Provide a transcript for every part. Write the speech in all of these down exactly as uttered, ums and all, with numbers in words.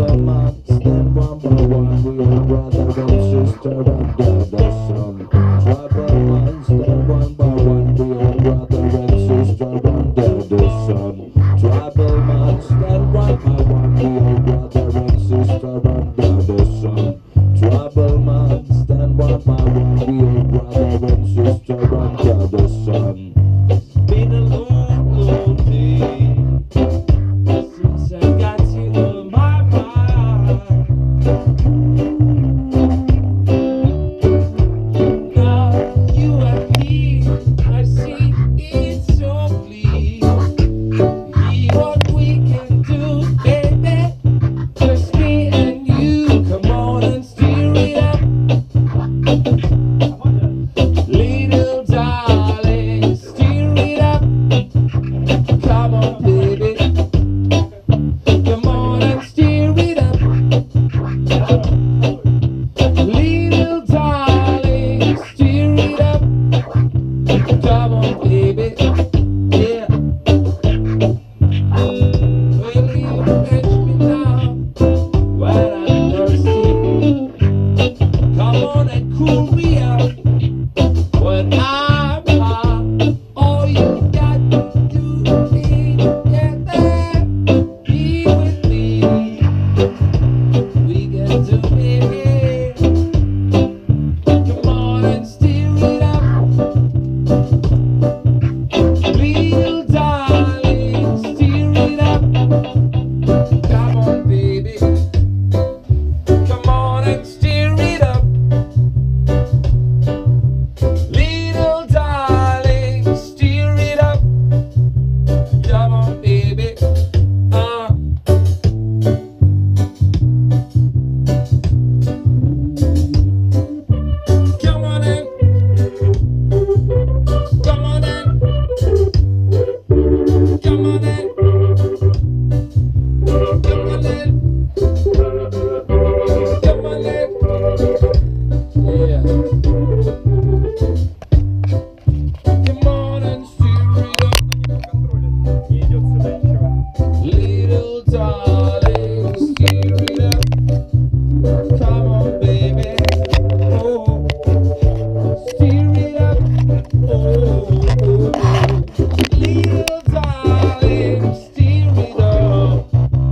Tribal man, stand one by one. We are brother and sister under the sun. Tribal man, stand one by one. We are brother and sister under the sun. Tribal man, stand one by one. We are brother and sister under the sun. Tribal man, stand one by one. We are brother and sister under the sun. Been a long, long day since I got you on my mind. Now you and me, I see it so clear. See what we can do, baby. Just me and you, come on and steer it up. Little darling, steer it up. Come on, baby. Come on and steer it up. Little darling, steer it up. Come on, baby. Yeah. Well, you catch me now when I'm thirsty. Come on and cool me out when I'm hot. All you got to do is get there, be with me. We get to baby. Come on and steer it up. Real darling, steer it up. Come on, baby. Come on and steer it up. Little darling, steer it up. Come on, baby. Uh. Come on in. Come on in. Come on in. Come on in. Come on in. Yeah. Come on and steer it up. Не идет сюда ничего. Little darling, steer it up. Come on, baby. Oh, steer it up. Oh, oh, oh. Little darling, steer it up.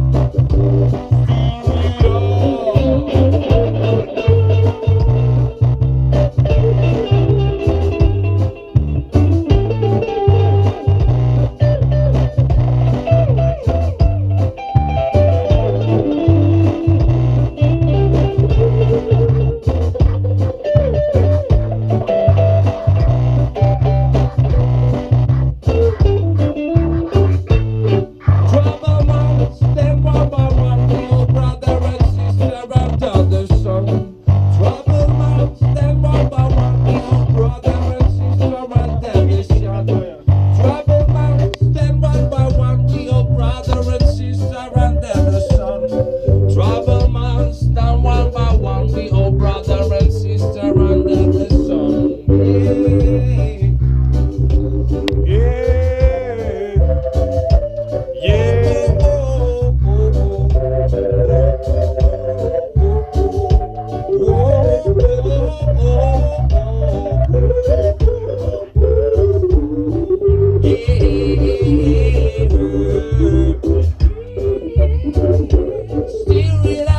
Trouble man, stand one by one. We all brother and sister under the sun. Trouble man, stand one by one. We all brother and sister under the sun. Trouble man, stand one by one. We all brother and sister under the sun. Trouble man, stand one by one. We all brother and sister under the sun. Yeah. Yeah. Oh, oh, oh, oh, oh, oh. Yeah. Steer it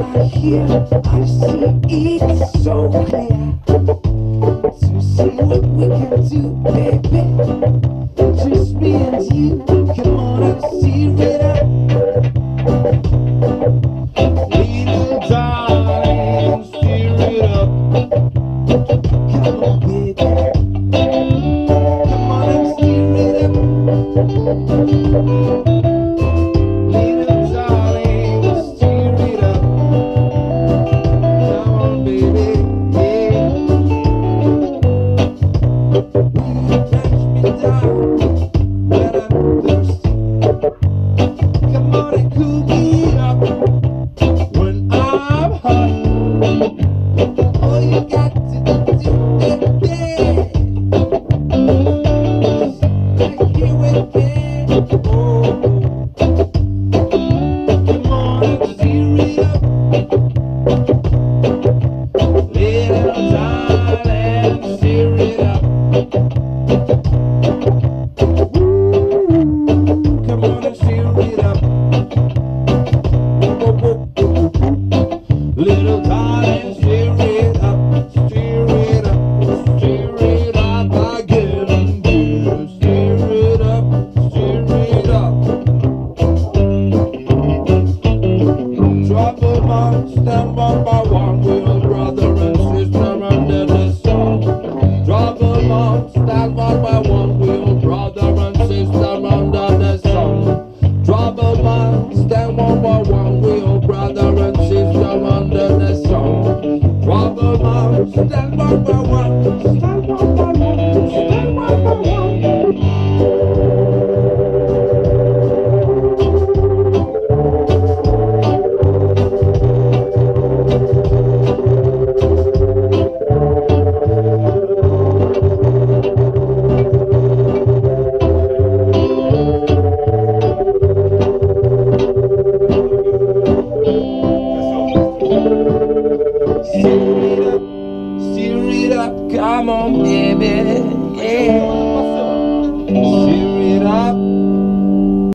Here I see it so clear to see what we can do, baby. Just me and you. Come on and steer it up. Little darling, steer it up. Come on, baby. Come on and steer it up. Little darling, steer it up. Come on, baby. Yeah. Will you catch me down when I'm thirsty? Come on and cool me up when I'm hot. All you got to do is dance. Right here with me. Oh, come on and steer it up. Little darling, steer it up. Ooh, come on and steer it up. Little darling, steer it up, steer it up, steer it up again, dear. Steer it up, steer it up. Trouble man, stand one by one, we're brother and sister under the sun. Trouble man, stand one by one, we're brother and sister under the sun. Trouble man, stand one by one, we're brother and sister under the sun. Trouble man, stand